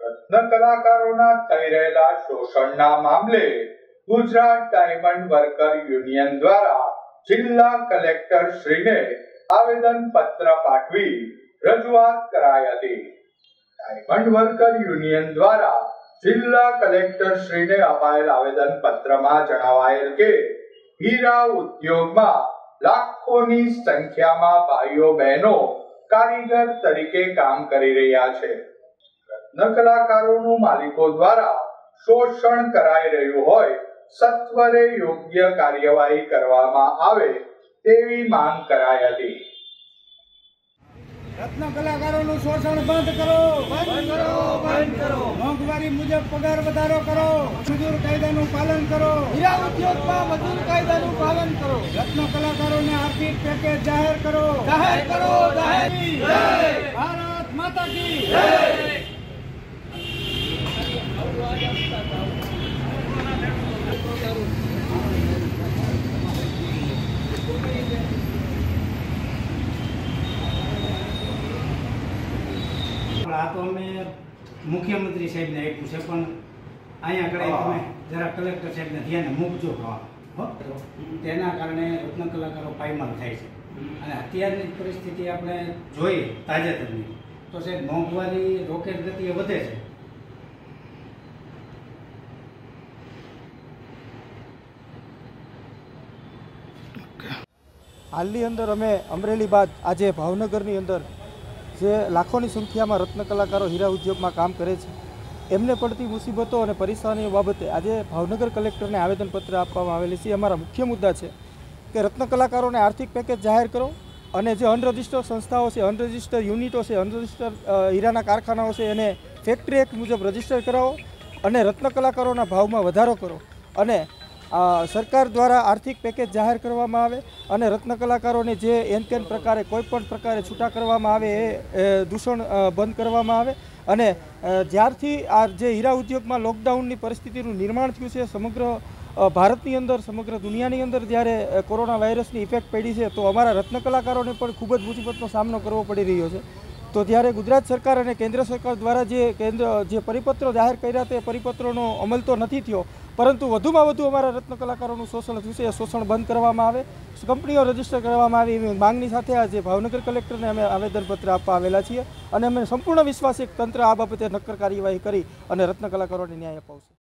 રત્ન કલાકારોના થઈ રહેલા શોષણના મામલે ગુજરાત ડાયમંડ વર્કર યુનિયન દ્વારા જિલ્લા કલેક્ટર શ્રીને આવેદન પત્ર પાઠવી રજૂઆત કરાઈ હતી। ડાયમંડ વર્કર યુનિયન દ્વારા જિલ્લા કલેક્ટર શ્રીને અપાયેલ આવેદન પત્રમાં જણાવાયેલ કે હીરા ઉદ્યોગમાં લાખોની સંખ્યામાં ભાઈઓ બહેનો કારીગર તરીકે કામ કરી રહ્યા છે। રત્ન કલાકારોનું માલિકો દ્વારા શોષણ કરાઈ રહ્યું હોય સત્વરે યોગ્ય કાર્યવાહી કરવામાં આવે તેવી માંગ કરાઈ હતી। રત્ન કલાકારોનું શોષણ બંધ કરો, બંધ કરો, બંધ કરો। મોંઘવારી મુજબ પગાર વધારો કરો, મજૂર કાયદાનું પાલન કરો, હીરા ઉદ્યોગમાં મજૂર કાયદાનું પાલન કરો। રત્ન કલાકારોને આર્થિક પેકેજ જાહેર કરો, જાહેર કરો, જાહેર। જય ભારત માતા કી જય। આ તો અમે મુખ્યમંત્રી સાહેબને આપ્યું છે, પણ અહીંયા આગળ તમે જરા કલેક્ટર સાહેબને ધ્યાને મૂકજો। તેના કારણે રત્ન કલાકારો પાયમાલ થાય છે અને અત્યારની પરિસ્થિતિ આપણે જોઈએ તાજેતરની તો સાહેબ મોંઘવારી રોકેટ ગતિએ વધે છે। હાલની અંદર અમે અમરેલી બાદ આજે ભાવનગરની અંદર જે લાખોની સંખ્યામાં રત્ન કલાકારો હીરા ઉદ્યોગમાં કામ કરે છે એમને પડતી મુસીબતો અને પરેશાનીઓ બાબતે આજે ભાવનગર કલેક્ટરને આવેદનપત્ર આપવામાં આવેલી છે। અમારા મુખ્ય મુદ્દા છે કે રત્ન કલાકારોને આર્થિક પેકેજ જાહેર કરો અને જે અનરજિસ્ટર્ડ સંસ્થાઓ છે, અનરજિસ્ટર્ડ યુનિટો છે, અનરજિસ્ટર્ડ હીરાના કારખાનાઓ છે એને ફેક્ટરી એક્ટ મુજબ રજિસ્ટર કરાવો અને રત્ન કલાકારોના ભાવમાં વધારો કરો અને સરકાર દ્વારા આર્થિક પેકેજ જાહેર કરવામાં આવે અને રત્ન કલાકારોને જે એન તેન પ્રકારે કોઈપણ પ્રકારે છૂટા કરવામાં આવે એ દૂષણ બંધ કરવામાં આવે અને જ્યારથી આ જે હીરા ઉદ્યોગમાં લોકડાઉનની પરિસ્થિતિનું નિર્માણ થયું છે સમગ્ર ભારતની અંદર, સમગ્ર દુનિયાની અંદર જ્યારે કોરોના વાયરસની ઇફેક્ટ પડી છે તો અમારા રત્ન કલાકારોને પણ ખૂબ જ મુસીબતનો સામનો કરવો પડી રહ્યો છે। તો ત્યારે ગુજરાત સરકાર અને કેન્દ્ર સરકાર દ્વારા જે પરિપત્રો જાહેર કર્યા તે પરિપત્રોનો અમલ તો નથી થયો, પરંતુ વધુમાં વધુ અમારા રત્ન કલાકારોનું શોષણ થયું છે એ શોષણ બંધ કરવામાં આવે, કંપનીઓ રજીસ્ટર કરવામાં આવે એવી માંગની સાથે આજે ભાવનગર કલેક્ટરને અમે આવેદનપત્ર આપવા આવેલા છીએ અને અમે સંપૂર્ણ વિશ્વાસ એક તંત્ર આ બાબતે નક્કર કાર્યવાહી કરી અને રત્ન કલાકારોને ન્યાય અપાવશે।